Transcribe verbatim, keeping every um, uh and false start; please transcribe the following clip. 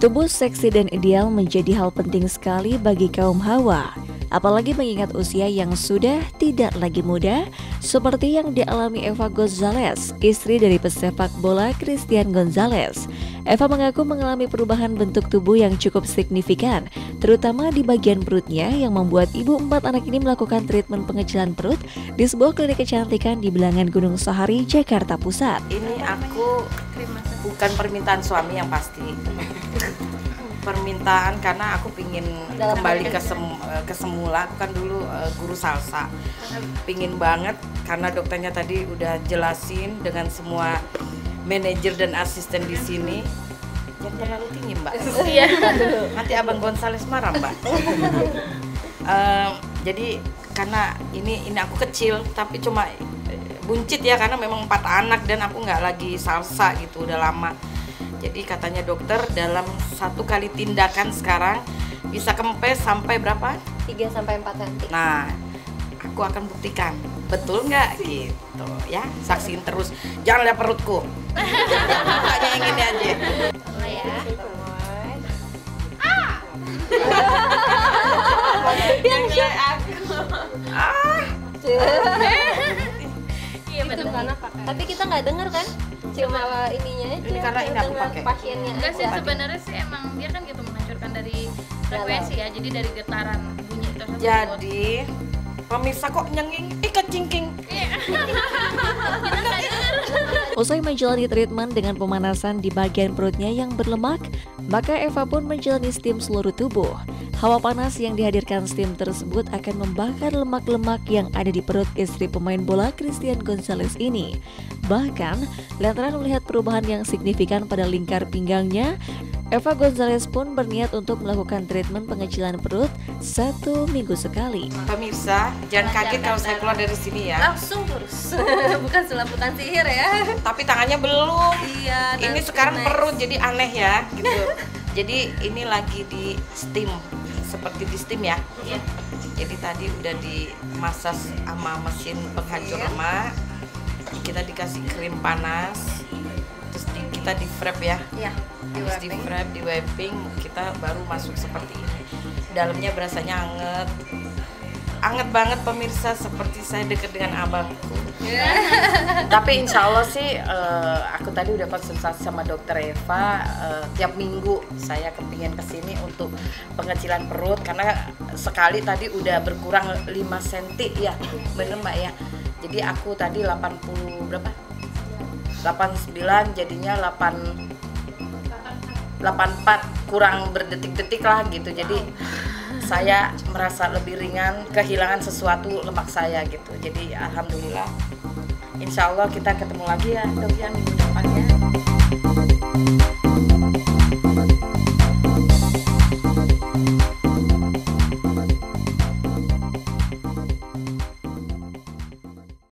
Tubuh seksi dan ideal menjadi hal penting sekali bagi kaum hawa, apalagi mengingat usia yang sudah tidak lagi muda, seperti yang dialami Eva Gonzalez, istri dari pesepak bola Christian Gonzalez. Eva mengaku mengalami perubahan bentuk tubuh yang cukup signifikan, terutama di bagian perutnya, yang membuat ibu empat anak ini melakukan treatment pengecilan perut di sebuah klinik kecantikan di Bilangan Gunung Sahari, Jakarta Pusat. Ini aku bukan permintaan suami yang pasti. Permintaan karena aku pingin kembali ke, sem ke semula. Aku kan dulu uh, guru salsa, pingin banget karena dokternya tadi udah jelasin dengan semua manajer dan asisten di sini. Jangan terlalu tinggi, Mbak. Iya. Nanti Abang Gonzales marah, Mbak. uh, jadi karena ini ini aku kecil tapi cuma buncit ya, karena memang empat anak dan aku nggak lagi salsa gitu udah lama. Jadi katanya dokter dalam satu kali tindakan sekarang bisa kempes sampai berapa? tiga sampai empat sentimeter. Nah, aku akan buktikan. Betul nggak gitu ya? Saksiin terus. Jangan lihat perutku. Hanya yang ini aja. Oh ya. Ah. Yang lihat aku. Ah. Iya betul. Tapi kita nggak dengar kan? Cuma ininya aja. Ini karena ini aku pakai. Pasiennya. Enggak sih, sebenarnya sih emang dia kan gitu menghancurkan dari frekuensi ya, jadi dari getaran bunyi itu. Jadi pemirsa kok nyenging, ih kecingking. Usai menjalani treatment dengan pemanasan di bagian perutnya yang berlemak, maka Eva pun menjalani steam seluruh tubuh. Hawa panas yang dihadirkan steam tersebut akan membakar lemak-lemak yang ada di perut istri pemain bola Christian Gonzalez ini. Bahkan, lantaran melihat perubahan yang signifikan pada lingkar pinggangnya, Eva Gonzalez pun berniat untuk melakukan treatment pengecilan perut satu minggu sekali. Pemirsa, jangan kaget kalau saya keluar dari sini ya. Langsung terus. Bukan selapukan sihir ya. Tapi tangannya belum. Iya. Ini sekarang perut jadi aneh ya, gitu. Jadi ini lagi di steam, seperti di steam ya. Iya. Jadi tadi udah dimasas sama mesin penghancur lemak. Kita dikasih krim panas, terus di, kita di wrap ya. Iya. Habis di wrap, di wrapping, kita baru masuk seperti ini. Dalamnya berasanya anget, anget banget pemirsa, seperti saya dekat dengan abangku. Yeah. Tapi insya Allah sih, uh, aku tadi udah konsultasi sama dokter Eva. Uh, tiap minggu saya kepingin kesini untuk pengecilan perut, karena sekali tadi udah berkurang lima sentimeter ya, bener Mbak ya. Jadi aku tadi delapan puluh berapa? delapan puluh sembilan jadinya delapan delapan puluh empat, kurang berdetik-detik lah gitu. Jadi saya merasa lebih ringan, kehilangan sesuatu lemak saya gitu. Jadi alhamdulillah, insya Allah kita ketemu lagi ya dok ya minggu depannya.